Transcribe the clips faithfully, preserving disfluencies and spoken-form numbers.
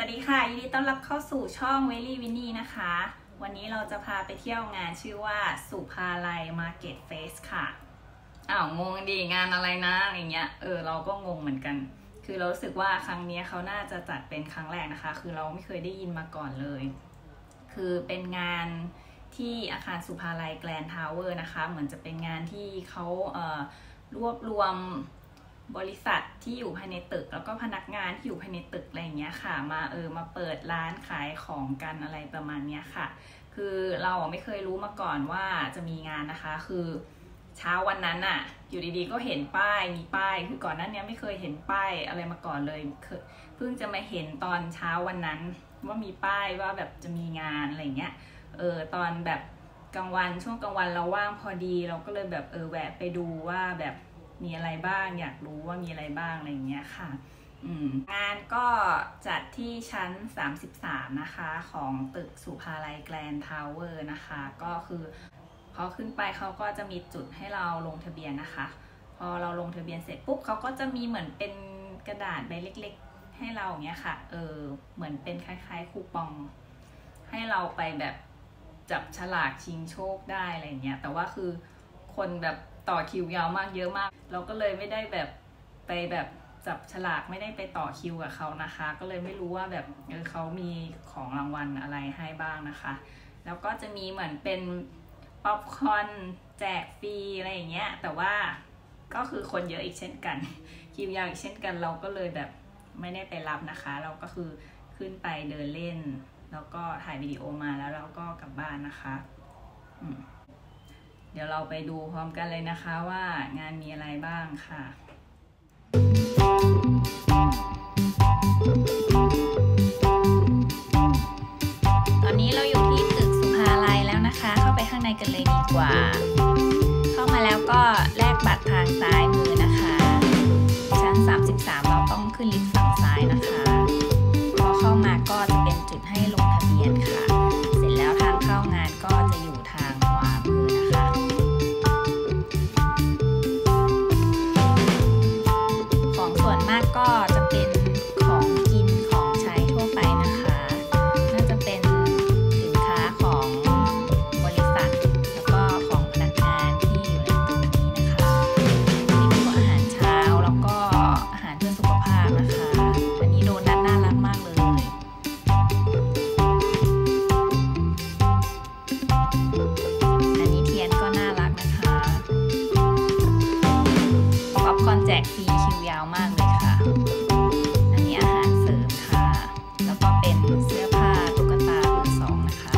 วัสดีค่ะยินดีต้อนรับเข้าสู่ช่องเวลี่วินนี่นะคะวันนี้เราจะพาไปเที่ยวงานชื่อว่าสุภาลัยมาร์เก็ตเฟสค่ะอ้าวงงดีงานอะไรนะอะไรเงี้ยเออเราก็งงเหมือนกันคือเรารู้สึกว่าครั้งนี้เขาน่าจะจัดเป็นครั้งแรกนะคะคือเราไม่เคยได้ยินมาก่อนเลยคือเป็นงานที่อาคารสุภาลัยแกรนด์ทาวเวอร์นะคะเหมือนจะเป็นงานที่เขาเอ่อรวบรวมบริษัทที่อยู่ภายในตึกแล้วก็พนักงานที่อยู่ภายในตึกอะไรอย่างเงี้ยค่ะมาเออมาเปิดร้านขายของกันอะไรประมาณเนี้ยค่ะคือเราไม่เคยรู้มาก่อนว่าจะมีงานนะคะคือเช้าวันนั้นอะอยู่ดีๆก็เห็นป้ายมีป้ายคือก่อนหน้านี้ไม่เคยเห็นป้ายอะไรมาก่อนเลยเพิ่งจะมาเห็นตอนเช้าวันนั้นว่ามีป้ายว่าแบบจะมีงานอะไรเงี้ยเออตอนแบบกลางวันช่วงกลางวันเราว่างพอดีเราก็เลยแบบเออแวะไปดูว่าแบบมีอะไรบ้างอยากรู้ว่ามีอะไรบ้างอะไรอย่างเงี้ยค่ะอืมงานก็จัดที่ชั้นสามสิบสามนะคะของตึกสุภาลัยแกรนด์ทาวเวอร์นะคะก็คือพอขึ้นไปเขาก็จะมีจุดให้เราลงทะเบียนนะคะพอเราลงทะเบียนเสร็จปุ๊บเขาก็จะมีเหมือนเป็นกระดาษใบเล็กๆให้เราอย่างเงี้ยค่ะเออเหมือนเป็นคล้ายๆคูปองให้เราไปแบบจับฉลากชิงโชคได้อะไรเงี้ยแต่ว่าคือคนแบบต่อคิวยาวมากเยอะมากเราก็เลยไม่ได้แบบไปแบบจับฉลากไม่ได้ไปต่อคิวกับเขานะคะก็เลยไม่รู้ว่าแบบเออเขามีของรางวัลอะไรให้บ้างนะคะแล้วก็จะมีเหมือนเป็นป๊อปคอร์นแจกฟรีอะไรอย่างเงี้ยแต่ว่าก็คือคนเยอะอีกเช่นกันคิวยาวอีกเช่นกันเราก็เลยแบบไม่ได้ไปรับนะคะเราก็คือขึ้นไปเดินเล่นแล้วก็ถ่ายวิดีโอมาแล้วเราก็กลับบ้านนะคะอืมเดี๋ยวเราไปดูพร้อมกันเลยนะคะว่างานมีอะไรบ้างค่ะตอนนี้เราอยู่ที่ตึกสุภาลัยแล้วนะคะเข้าไปข้างในกันเลยดีกว่าเข้ามาแล้วก็แลกบัตรทางซ้ายมือนะคะชั้นสามสิบสามเราต้องขึ้นลิฟต์ฝั่งซ้ายนะคะพอเข้ามาก็จะเป็นจุดให้ลงทะเบียนค่ะเสร็จแล้วทางเข้างานก็จะอยู่ทางขวามือนะคะของส่วนมากก็จะเป็นของกินของใช้ทั่วไปนะคะน่าจะเป็นสินค้าของบริษัทแล้วก็ของพนักงานที่อยู่ในตึกนี้นะคะมีพวกอาหารเช้าแล้วก็อาหารเพื่อสุขภาพนะคะอันนี้โดนัทน่ารักมากเลยอันนี้เทียนก็น่ารักนะคะป๊อปคอร์นแจกฟรีคิวยาวมากเลยค่ะอันนี้อาหารเสริมค่ะแล้วก็เป็นเสื้อผ้าตุ๊กตาเบอร์สองนะคะ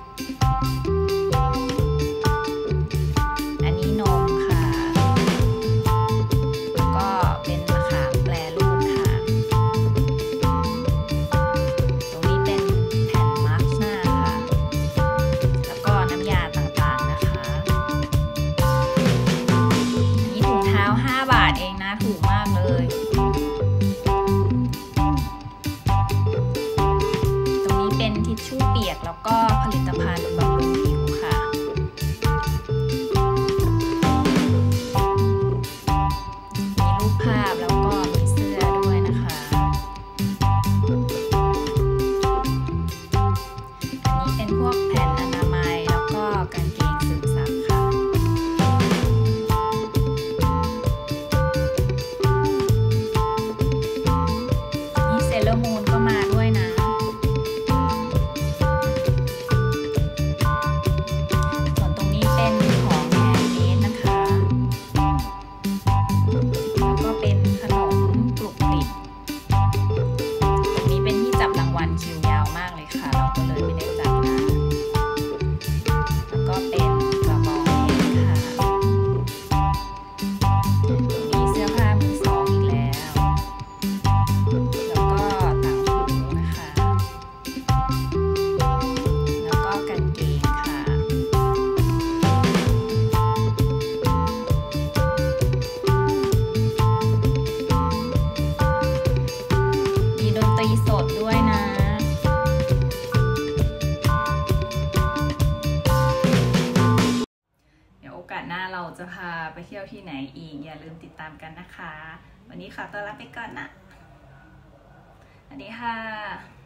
อันนี้นมค่ะแล้วก็เป็นมะขามแปรรูปค่ะตรงนี้เป็นแผ่นมาร์กหน้าค่ะแล้วก็น้ำยาต่างๆนะคะอันนี้ถุงเท้าห้าบาทเองนะถูกมากเลยตรงนี้เป็นทิชชู่เปียกแล้วก็ผลิตภัณฑ์บำรุงผิวค่ะมีรูปภาพแล้วก็มีเสื้อด้วยนะคะอันนี้เป็นพวกแผ่นอนามัยแล้วก็กางเกงซึมซับค่ะนี่เซเลอร์มูนก็มาด้วยนะส่วนตรงนี้เป็นของแฮนด์เมดนะคะแล้วก็เป็นขนมกรุบกริบตรงนี้เป็นที่จับรางวัลคิวยาวมากเลยค่ะเราก็เลยไม่ได้จับนะแล้วก็เป็นกระบองเพชรค่ะตรงนี้เสื้อผ้ามือสองอีกแล้วแล้วก็ต่างหูนะคะแล้วก็กางเกงค่ะมีดนตรีสดด้วยนะเดี๋ยวโอกาสหน้าเราจะพาไปเที่ยวที่ไหนอีกอย่าลืมติดตามกันนะคะวันนี้ขอตัวลาไปก่อนนะสวัสดีค่ะ